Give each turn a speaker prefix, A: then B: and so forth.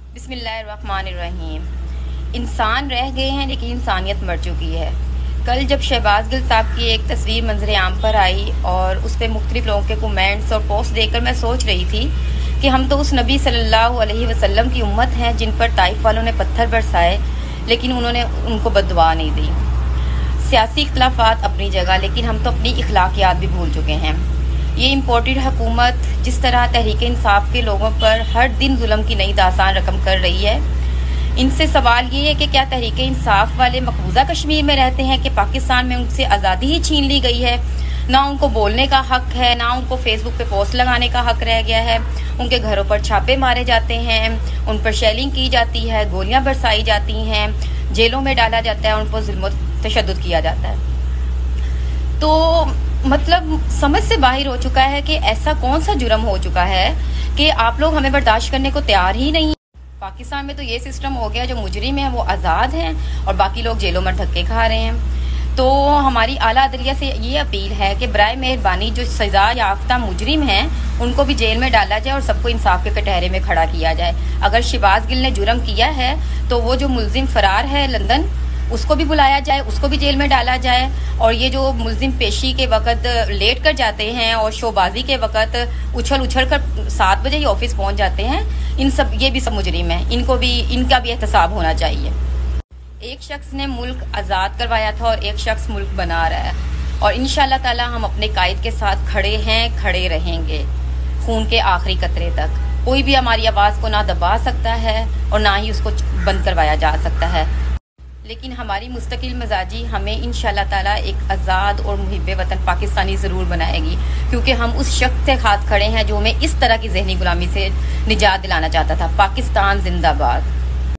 A: बिस्मिल्लाहिर्रहमानिर्रहीम। इंसान रह गए हैं लेकिन इंसानियत मर चुकी है। कल जब शहबाज गिल साहब की एक तस्वीर मंजर आम पर आई और उस पर मुख्तलिफ लोगों के कमेंट्स और पोस्ट देखकर मैं सोच रही थी कि हम तो उस नबी सल्लल्लाहु अलैहि वसल्लम की उम्मत हैं जिन पर ताइफ वालों ने पत्थर बरसाए लेकिन उन्होंने उनको बद्दुआ नहीं दी। सियासी इख्तलाफात अपनी जगह, लेकिन हम तो अपनी इखलाकियात भी भूल चुके हैं। ये इम्पोर्टेड हुकूमत जिस तरह तहरीक इंसाफ के लोगों पर हर दिन जुल्म की नई दास्तान रकम कर रही है, इनसे सवाल ये है कि क्या तहरीक इंसाफ वाले मकबूजा कश्मीर में रहते हैं कि पाकिस्तान में उनसे आज़ादी ही छीन ली गई है। ना उनको बोलने का हक है, ना उनको फेसबुक पे पोस्ट लगाने का हक रह गया है। उनके घरों पर छापे मारे जाते हैं, उन पर शेलिंग की जाती है, गोलियां बरसाई जाती हैं, जेलों में डाला जाता है, उन पर जुल्म तशद्दुद किया जाता है। तो मतलब समझ से बाहर हो चुका है कि ऐसा कौन सा जुर्म हो चुका है कि आप लोग हमें बर्दाश्त करने को तैयार ही नहीं। पाकिस्तान में तो ये सिस्टम हो गया, जो मुजरिम है वो आज़ाद हैं और बाकी लोग जेलों में धक्के खा रहे हैं। तो हमारी आला अदलिया से ये अपील है कि बराए मेहरबानी जो सजा याफ्ता मुजरिम हैं उनको भी जेल में डाला जाए और सबको इंसाफ के कटहरे में खड़ा किया जाए। अगर शहबाज गिल ने जुर्म किया है तो वो जो मुलजिम फरार है लंदन, उसको भी बुलाया जाए, उसको भी जेल में डाला जाए। और ये जो मुलजिम पेशी के वक्त लेट कर जाते हैं और शोबाजी के वक्त उछल कर 7 बजे ही ऑफिस पहुंच जाते हैं, ये भी सब मुजरिम है, इनका भी एहतसाब होना चाहिए। एक शख्स ने मुल्क आज़ाद करवाया था और एक शख्स मुल्क बना रहा है, और इंशाअल्लाह ताला हम अपने कायद के साथ खड़े हैं, खड़े रहेंगे खून के आखिरी कतरे तक। कोई भी हमारी आवाज़ को ना दबा सकता है और ना ही उसको बंद करवाया जा सकता है। लेकिन हमारी मुस्तकिल मिजाजी हमें इंशाअल्लाह ताला एक आज़ाद और मुहिब्बे वतन पाकिस्तानी ज़रूर बनाएगी, क्योंकि हम उस शख्स के साथ खड़े हैं जो हमें इस तरह की जहनी गुलामी से निजात दिलाना चाहता था। पाकिस्तान जिंदाबाद।